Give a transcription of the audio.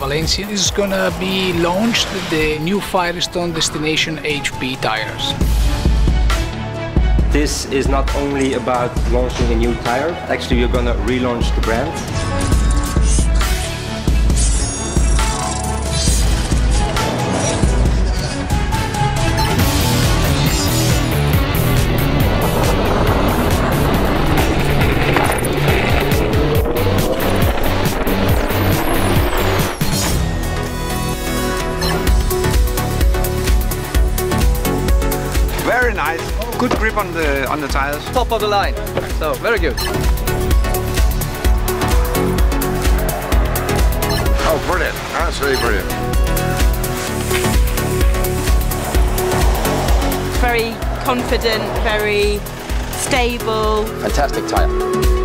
Valencia is gonna be launched the new FIRESTONE Destination HP tires. This is not only about launching a new tire, actually we're gonna relaunch the brand. Very nice. Good grip on the tires. Top of the line. So very good. Oh, brilliant. That's really brilliant. Very confident, very stable. Fantastic tire.